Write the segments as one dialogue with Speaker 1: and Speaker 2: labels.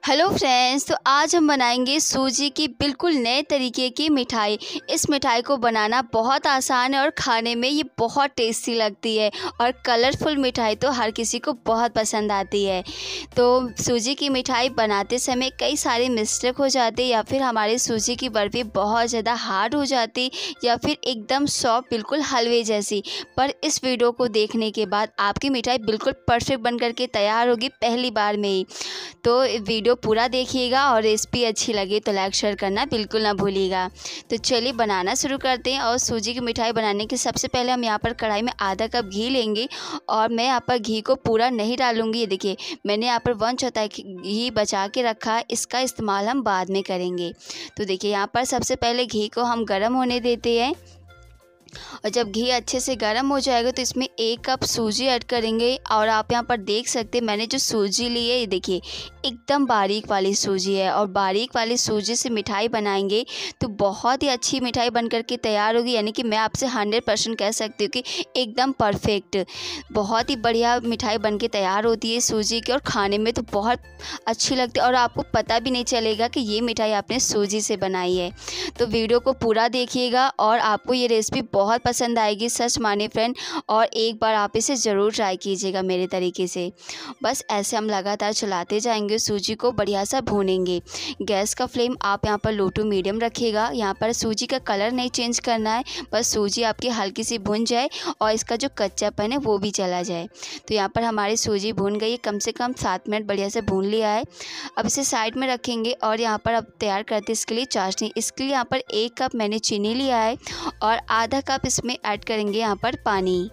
Speaker 1: Hello friends, तो आज हम बनाएंगे सूजी की बिल्कुल नए तरीके की मिठाई। इस मिठाई को बनाना बहुत आसान है और खाने में ये बहुत टेस्टी लगती है और कलरफुल मिठाई तो हर किसी को बहुत पसंद आती है। तो सूजी की मिठाई बनाते समय कई सारे मिस्टेक हो जाते या फिर हमारी सूजी की बर्फ़ी बहुत ज़्यादा हार्ड हो जाती या फिर एकदम सॉफ्ट बिल्कुल हलवे जैसी। पर इस वीडियो को देखने के बाद आपकी मिठाई बिल्कुल परफेक्ट बन करके तैयार होगी पहली बार में ही। तो वीडियो पूरा देखिएगा और रेसिपी अच्छी लगे तो लाइक शेयर करना बिल्कुल ना भूलिएगा। तो चलिए बनाना शुरू करते हैं। और सूजी की मिठाई बनाने के सबसे पहले हम यहाँ पर कढ़ाई में आधा कप घी लेंगे और मैं यहाँ पर घी को पूरा नहीं डालूँगी। ये देखिए, मैंने यहाँ पर 1/4 घी बचा के रखा है, इसका इस्तेमाल हम बाद में करेंगे। तो देखिए, यहाँ पर सबसे पहले घी को हम गर्म होने देते हैं और जब घी अच्छे से गर्म हो जाएगा तो इसमें 1 कप सूजी ऐड करेंगे। और आप यहाँ पर देख सकते हैं मैंने जो सूजी ली है, ये देखिए एकदम बारीक वाली सूजी है और बारीक वाली सूजी से मिठाई बनाएंगे तो बहुत ही अच्छी मिठाई बन करके तैयार होगी। यानी कि मैं आपसे 100% कह सकती हूँ कि एकदम परफेक्ट, बहुत ही बढ़िया मिठाई बन के तैयार होती है सूजी की और खाने में तो बहुत अच्छी लगती है और आपको पता भी नहीं चलेगा कि ये मिठाई आपने सूजी से बनाई है। तो वीडियो को पूरा देखिएगा और आपको ये रेसिपी बहुत पसंद आएगी, सच माने फ्रेंड। और एक बार आप इसे ज़रूर ट्राई कीजिएगा मेरे तरीके से। बस ऐसे हम लगातार चलाते जाएंगे, सूजी को बढ़िया सा भूनेंगे। गैस का फ्लेम आप यहाँ पर लो टू मीडियम रखिएगा। यहाँ पर सूजी का कलर नहीं चेंज करना है, बस सूजी आपकी हल्की सी भुन जाए और इसका जो कच्चापन है वो भी चला जाए। तो यहाँ पर हमारी सूजी भुन गई, कम से कम 7 मिनट बढ़िया से भून लिया है। अब इसे साइड में रखेंगे और यहाँ पर अब तैयार करते इसके लिए चाशनी। इसके लिए यहाँ पर 1 कप मैंने चीनी लिया है और आधा कप इसमें ऐड करेंगे यहाँ पर पानी।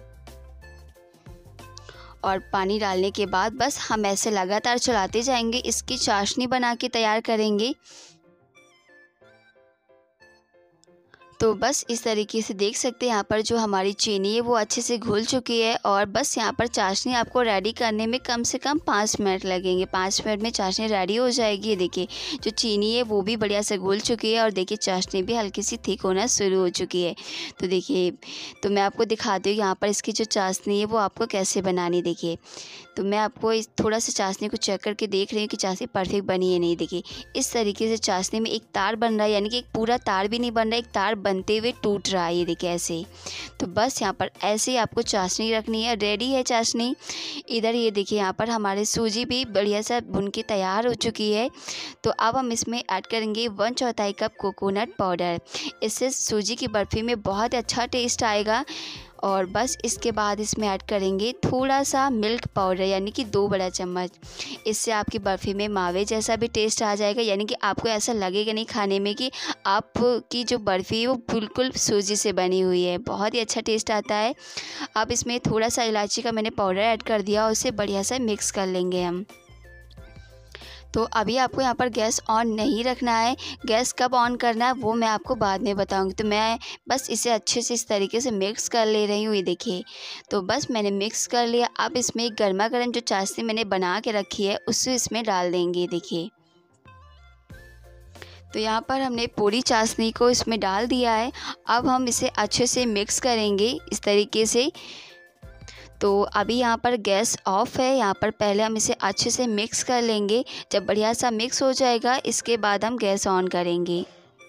Speaker 1: और पानी डालने के बाद बस हम ऐसे लगातार चलाते जाएंगे, इसकी चाशनी बना के तैयार करेंगे। तो बस इस तरीके से देख सकते हैं यहाँ पर जो हमारी चीनी है वो अच्छे से घुल चुकी है और बस यहाँ पर चाशनी आपको रेडी करने में कम से कम 5 मिनट लगेंगे। 5 मिनट में चाशनी रेडी हो जाएगी। ये देखिए, जो चीनी है वो भी बढ़िया से घुल चुकी है और देखिए चाशनी भी हल्की सी थिक होना शुरू हो चुकी है। तो देखिए, तो मैं आपको दिखाती हूँ यहाँ पर इसकी जो चाशनी है वो आपको कैसे बनानी। देखिए, तो मैं आपको इस थोड़ा सा चाशनी को चेक करके देख रही हूँ कि चाशनी परफेक्ट बनी है नहीं। देखिए, इस तरीके से चाशनी में एक तार बन रहा है, यानी कि एक पूरा तार भी नहीं बन रहा है, एक तार बनते हुए टूट रहा है। ये देखिए ऐसे। तो बस यहाँ पर ऐसे ही आपको चाशनी रखनी है। रेडी है चाशनी। इधर ये देखिए, यहाँ पर हमारे सूजी भी बढ़िया सा भुन के तैयार हो चुकी है। तो अब हम इसमें ऐड करेंगे 1/4 कप कोकोनट पाउडर। इससे सूजी की बर्फ़ी में बहुत अच्छा टेस्ट आएगा। और बस इसके बाद इसमें ऐड करेंगे थोड़ा सा मिल्क पाउडर, यानी कि 2 बड़ा चम्मच। इससे आपकी बर्फ़ी में मावे जैसा भी टेस्ट आ जाएगा, यानी कि आपको ऐसा लगेगा नहीं खाने में कि आपकी जो बर्फ़ी है वो बिल्कुल सूजी से बनी हुई है। बहुत ही अच्छा टेस्ट आता है। अब इसमें थोड़ा सा इलायची का मैंने पाउडर ऐड कर दिया और उसे बढ़िया से मिक्स कर लेंगे हम। तो अभी आपको यहाँ पर गैस ऑन नहीं रखना है। गैस कब ऑन करना है वो मैं आपको बाद में बताऊँगी। तो मैं बस इसे अच्छे से इस तरीके से मिक्स कर ले रही हूँ। ये देखिए, तो बस मैंने मिक्स कर लिया। अब इसमें गर्मा गर्म जो चाशनी मैंने बना के रखी है उसे इसमें डाल देंगे। देखिए, तो यहाँ पर हमने पूरी चाशनी को इसमें डाल दिया है। अब हम इसे अच्छे से मिक्स करेंगे इस तरीके से। तो अभी यहाँ पर गैस ऑफ है। यहाँ पर पहले हम इसे अच्छे से मिक्स कर लेंगे। जब बढ़िया सा मिक्स हो जाएगा इसके बाद हम गैस ऑन करेंगे।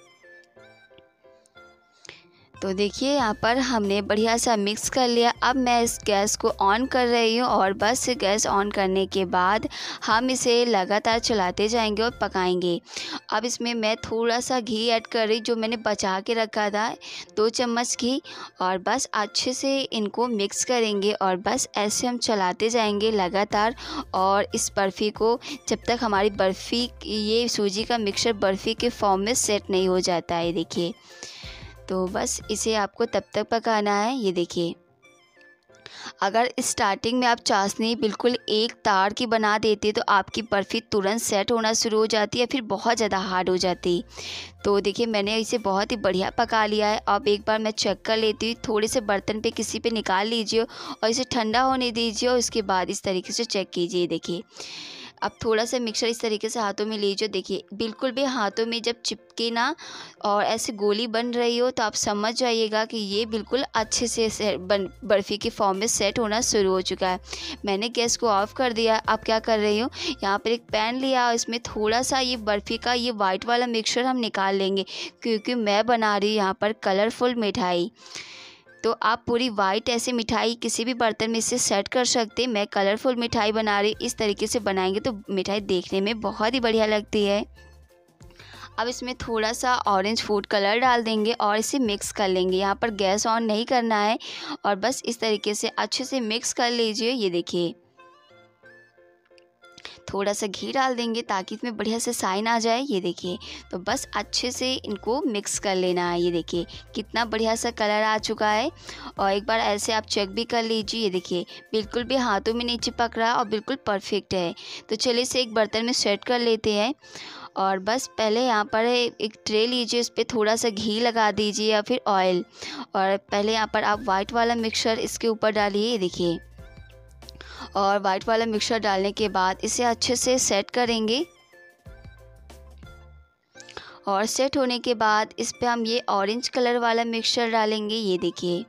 Speaker 1: तो देखिए, यहाँ पर हमने बढ़िया सा मिक्स कर लिया। अब मैं इस गैस को ऑन कर रही हूँ और बस गैस ऑन करने के बाद हम इसे लगातार चलाते जाएंगे और पकाएंगे। अब इसमें मैं थोड़ा सा घी ऐड कर रही, जो मैंने बचा के रखा था, 2 चम्मच घी। और बस अच्छे से इनको मिक्स करेंगे और बस ऐसे हम चलाते जाएंगे लगातार। और इस बर्फ़ी को जब तक हमारी बर्फ़ी, ये सूजी का मिक्सचर बर्फ़ी के फॉर्म में सेट नहीं हो जाता है। देखिए, तो बस इसे आपको तब तक पकाना है। ये देखिए, अगर स्टार्टिंग में आप चाशनी बिल्कुल एक तार की बना देते तो आपकी बर्फ़ी तुरंत सेट होना शुरू हो जाती है, फिर बहुत ज़्यादा हार्ड हो जाती। तो देखिए, मैंने इसे बहुत ही बढ़िया पका लिया है। अब एक बार मैं चेक कर लेती हूँ। थोड़े से बर्तन पे किसी पे निकाल लीजिए और इसे ठंडा होने दीजिए और उसके बाद इस तरीके से चेक कीजिए। देखिए, अब थोड़ा सा मिक्सचर इस तरीके से हाथों में लीजिए। देखिए बिल्कुल भी हाथों में जब चिपके ना और ऐसे गोली बन रही हो तो आप समझ जाइएगा कि ये बिल्कुल अच्छे से बर्फ़ी की फॉर्म में सेट होना शुरू हो चुका है। मैंने गैस को ऑफ़ कर दिया। अब क्या कर रही हूँ, यहाँ पर एक पैन लिया और इसमें थोड़ा सा ये बर्फ़ी का ये वाइट वाला मिक्सचर हम निकाल लेंगे, क्योंकि मैं बना रही हूँ यहाँ पर कलरफुल मिठाई। तो आप पूरी वाइट ऐसे मिठाई किसी भी बर्तन में इसे सेट कर सकते हैं। मैं कलरफुल मिठाई बना रही, इस तरीके से बनाएंगे तो मिठाई देखने में बहुत ही बढ़िया लगती है। अब इसमें थोड़ा सा ऑरेंज फूड कलर डाल देंगे और इसे मिक्स कर लेंगे। यहाँ पर गैस ऑन नहीं करना है और बस इस तरीके से अच्छे से मिक्स कर लीजिए। ये देखिए थोड़ा सा घी डाल देंगे ताकि इसमें बढ़िया से शाइन आ जाए। ये देखिए, तो बस अच्छे से इनको मिक्स कर लेना है। ये देखिए कितना बढ़िया सा कलर आ चुका है और एक बार ऐसे आप चेक भी कर लीजिए। ये देखिए बिल्कुल भी हाथों में नहीं चिपक रहा और बिल्कुल परफेक्ट है। तो चलिए इसे एक बर्तन में सेट कर लेते हैं और बस पहले यहाँ पर एक ट्रे लीजिए, उस पर थोड़ा सा घी लगा दीजिए या फिर ऑयल, और पहले यहाँ पर आप वाइट वाला मिक्सचर इसके ऊपर डालिए। ये देखिए, और वाइट वाला मिक्सचर डालने के बाद इसे अच्छे से सेट करेंगे और सेट होने के बाद इस पे हम ये ऑरेंज कलर वाला मिक्सचर डालेंगे। ये देखिए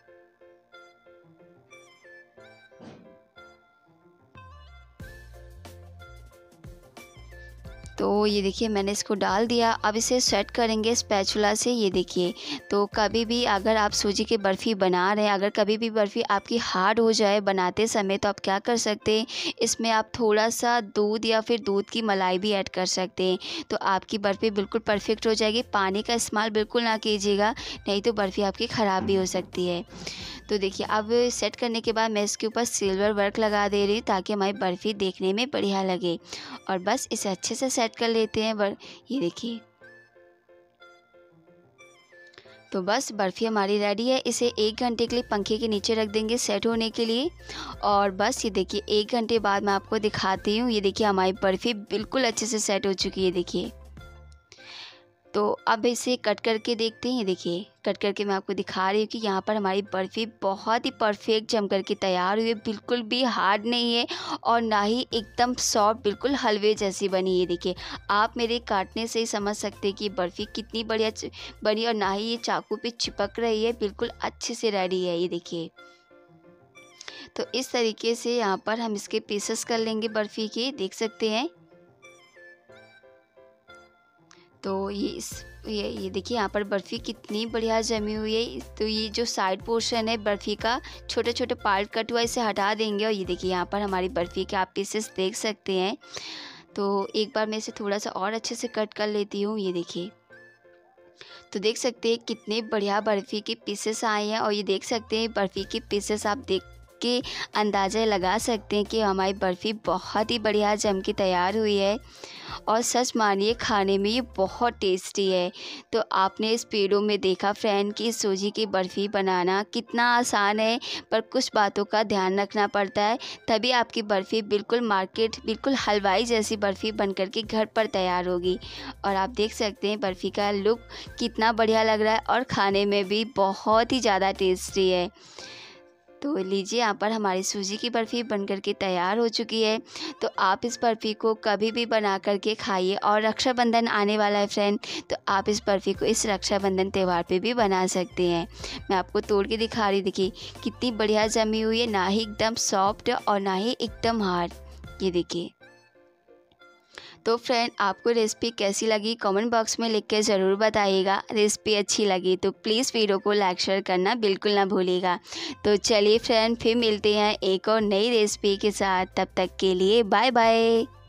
Speaker 1: तो ये देखिए मैंने इसको डाल दिया। अब इसे सेट करेंगे स्पैचुला से। ये देखिए, तो कभी भी अगर आप सूजी की बर्फ़ी बना रहे हैं, अगर कभी भी बर्फ़ी आपकी हार्ड हो जाए बनाते समय, तो आप क्या कर सकते हैं, इसमें आप थोड़ा सा दूध या फिर दूध की मलाई भी ऐड कर सकते हैं, तो आपकी बर्फ़ी बिल्कुल परफेक्ट हो जाएगी। पानी का इस्तेमाल बिल्कुल ना कीजिएगा, नहीं तो बर्फ़ी आपकी ख़राब भी हो सकती है। तो देखिए अब सेट करने के बाद मैं इसके ऊपर सिल्वर वर्क लगा दे रही हूँ ताकि हमारी बर्फ़ी देखने में बढ़िया लगे, और बस इसे अच्छे से सेट कर लेते हैं। ये देखिए, तो बस बर्फ़ी हमारी रेडी है। इसे 1 घंटे के लिए पंखे के नीचे रख देंगे सेट होने के लिए, और बस ये देखिए 1 घंटे बाद मैं आपको दिखाती हूँ। ये देखिए हमारी बर्फ़ी बिल्कुल अच्छे से सेट हो चुकी है। देखिए, तो अब इसे कट करके देखते हैं। ये देखिए कट करके मैं आपको दिखा रही हूँ कि यहाँ पर हमारी बर्फ़ी बहुत ही परफेक्ट जम कर के तैयार हुई है। बिल्कुल भी हार्ड नहीं है और ना ही एकदम सॉफ्ट, बिल्कुल हलवे जैसी बनी। ये देखिए आप मेरे काटने से ही समझ सकते हैं कि बर्फ़ी कितनी बढ़िया बनी, और ना ही ये चाकू पे चिपक रही है, बिल्कुल अच्छे से रेडी है। ये देखिए, तो इस तरीके से यहाँ पर हम इसके पीसेस कर लेंगे बर्फ़ी के, देख सकते हैं। तो ये देखिए यहाँ पर बर्फ़ी कितनी बढ़िया जमी हुई है। तो ये जो साइड पोर्शन है बर्फ़ी का, छोटे छोटे पार्ट कट हुआ, इसे हटा देंगे, और ये देखिए यहाँ पर हमारी बर्फ़ी के आप पीसेस देख सकते हैं। तो एक बार मैं इसे थोड़ा सा और अच्छे से कट कर लेती हूँ। ये देखिए, तो देख सकते हैं कितने बढ़िया बर्फ़ी के पीसेस आए हैं, और ये देख सकते हैं बर्फ़ी के पीसेस आप देख के अंदाज़ा लगा सकते हैं कि हमारी बर्फ़ी बहुत ही बढ़िया जम के तैयार हुई है, और सच मानिए खाने में ये बहुत टेस्टी है। तो आपने इस वीडियो में देखा फ्रेंड कि सूजी की बर्फ़ी बनाना कितना आसान है, पर कुछ बातों का ध्यान रखना पड़ता है, तभी आपकी बर्फ़ी बिल्कुल हलवाई जैसी बर्फ़ी बन कर के घर पर तैयार होगी। और आप देख सकते हैं बर्फ़ी का लुक कितना बढ़िया लग रहा है और खाने में भी बहुत ही ज़्यादा टेस्टी है। तो लीजिए यहाँ पर हमारी सूजी की बर्फ़ी बनकर के तैयार हो चुकी है। तो आप इस बर्फ़ी को कभी भी बना करके खाइए, और रक्षाबंधन आने वाला है फ्रेंड, तो आप इस बर्फ़ी को इस रक्षाबंधन त्यौहार पे भी बना सकते हैं। मैं आपको तोड़ के दिखा रही, देखिए कितनी बढ़िया जमी हुई है, ना ही एकदम सॉफ्ट और ना ही एकदम हार्ड। ये देखिए, तो फ्रेंड आपको रेसिपी कैसी लगी कमेंट बॉक्स में लिख के ज़रूर बताइएगा। रेसिपी अच्छी लगी तो प्लीज़ वीडियो को लाइक शेयर करना बिल्कुल ना भूलिएगा। तो चलिए फ्रेंड फिर मिलते हैं एक और नई रेसिपी के साथ, तब तक के लिए बाय बाय।